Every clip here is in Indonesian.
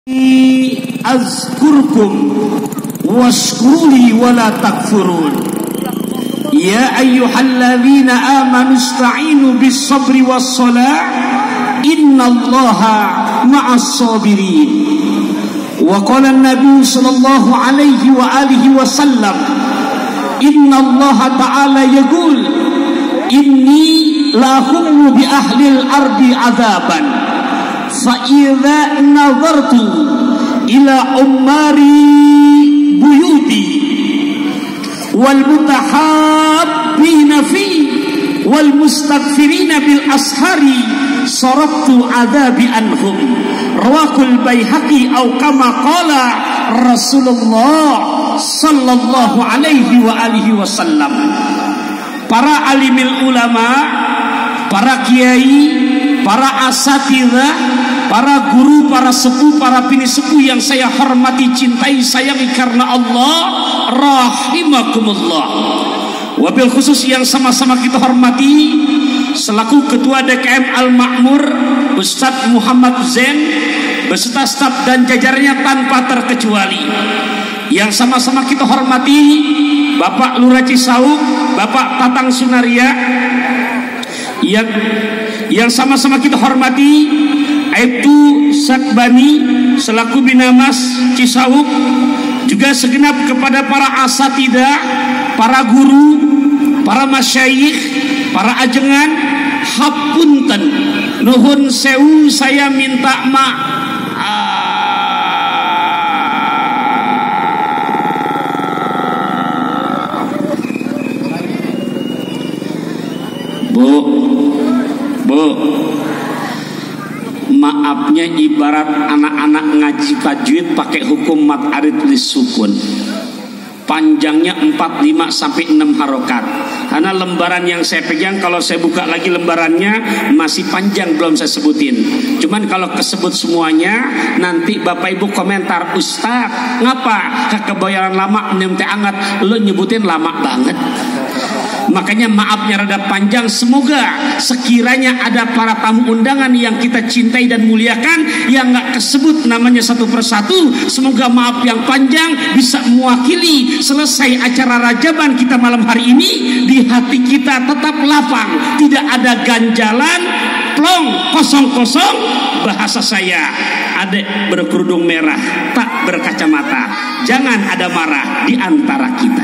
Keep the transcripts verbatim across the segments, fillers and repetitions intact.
azkurkum washkuruli wala takfurun. Ya ayyuhalladzina amanu ista'inu bis sabri was salah innallaha ma'as sabirin. Wa qala an-nabi sallallahu alaihi wa alihi wasallam innallaha ta'ala yaqul inni la hummu bi ahli al-ardi adzaban fa idza nazartu ila ummari buyuti wal mutahabbina fi wal mustaghfirina bil ashari saraftu adzabi anhum. Rawahul Baihaqi au kama qala Rasulullah sallallahu alaihi wa alihi wasallam. Para alimil ulama, para kiai, para asatidzah, para guru, para sepuh, para bini sepuh yang saya hormati, cintai, sayangi karena Allah, rahimakumullah. Wabil khusus yang sama-sama kita hormati selaku Ketua D K M Al-Makmur Ustadz Muhammad Zain beserta staf dan jajarannya tanpa terkecuali. Yang sama-sama kita hormati Bapak Lurah Cisauk, Bapak Tatang Sunaria, yang yang sama-sama kita hormati Aibtu Sakbani selaku Binamas Cisauk, juga segenap kepada para asatidzah, para guru, para masyayikh, para ajengan, hapunten nuhun sewu, saya minta maaf. Bu, bu, maafnya ibarat anak-anak ngaji tajwid pakai hukum mat arid lis sukun. Panjangnya empat, lima sampai enam harokat. Karena lembaran yang saya pegang, kalau saya buka lagi lembarannya masih panjang, belum saya sebutin. Cuman kalau kesebut semuanya nanti Bapak Ibu komentar, Ustaz, ngapa kekebayaran lama menemte anget, lo nyebutin lama banget. Makanya maafnya rada panjang. Semoga sekiranya ada para tamu undangan yang kita cintai dan muliakan yang gak kesebut namanya satu persatu, semoga maaf yang panjang bisa mewakili selesai acara rajaban kita malam hari ini, di hati kita tetap lapang, tidak ada ganjalan, plong, kosong-kosong. Bahasa saya, adek berkerudung merah tak berkacamata, jangan ada marah di antara kita.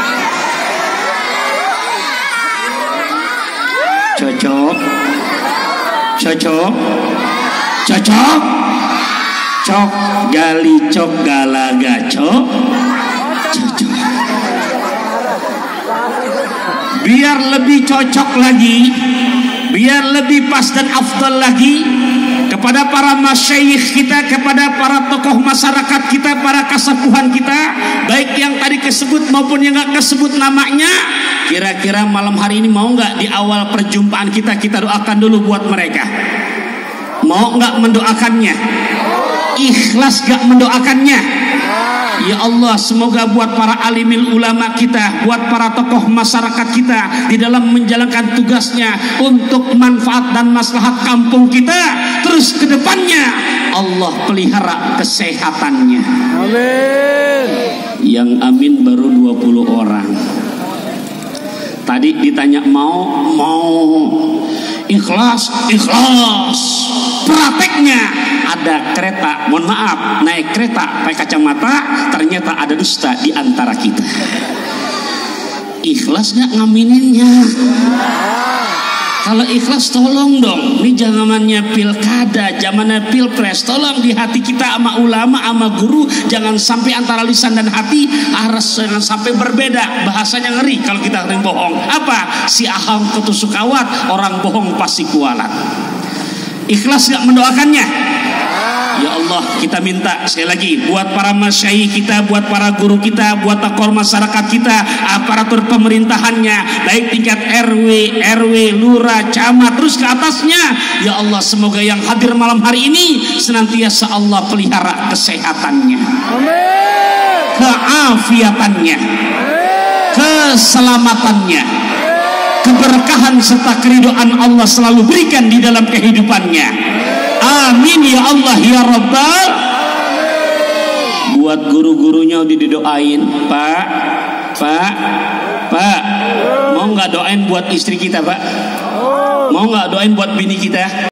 Cocok, cocok, cocok, cok gali cok galaga cok, cocok. Biar lebih cocok lagi, biar lebih pas dan afdal lagi, kepada para masyayikh kita, kepada para tokoh masyarakat kita, para kasapuhan kita, baik yang tadi kesebut maupun yang gak kesebut namanya, kira-kira malam hari ini mau gak di awal perjumpaan kita kita doakan dulu buat mereka? Mau gak mendoakannya? Ikhlas gak mendoakannya? Ya Allah, semoga buat para alimil ulama kita, buat para tokoh masyarakat kita di dalam menjalankan tugasnya untuk manfaat dan maslahat kampung kita terus ke depannya, Allah pelihara kesehatannya. Amin. Yang amin baru dua puluh orang. Tadi ditanya mau, mau, ikhlas, ikhlas. Prakteknya ada kereta, mohon maaf, naik kereta pakai kacamata, ternyata ada dusta di antara kita. Ikhlas gak ngamininnya? Kalau ikhlas tolong dong, ini zamannya pilkada, zamannya pilpres, tolong di hati kita sama ulama, sama guru, jangan sampai antara lisan dan hati harus jangan sampai berbeda. Bahasanya ngeri kalau kita sering bohong. Apa? Si aham ketusuk kawat, orang bohong pasti kualat. Ikhlas gak mendoakannya? Ya Allah, kita minta sekali lagi buat para masyayikh kita, buat para guru kita, buat tokoh masyarakat kita, aparatur pemerintahannya, baik tingkat R W, R W, lurah, camat, terus ke atasnya. Ya Allah, semoga yang hadir malam hari ini senantiasa Allah pelihara kesehatannya, keafiatannya, keselamatannya, keberkahan serta keridhaan Allah selalu berikan di dalam kehidupannya. Amin ya Allah ya Rabbal buat guru-gurunya udah didoain. Pak, Pak, Pak, mau nggak doain buat istri kita, Pak? Mau nggak doain buat bini kita?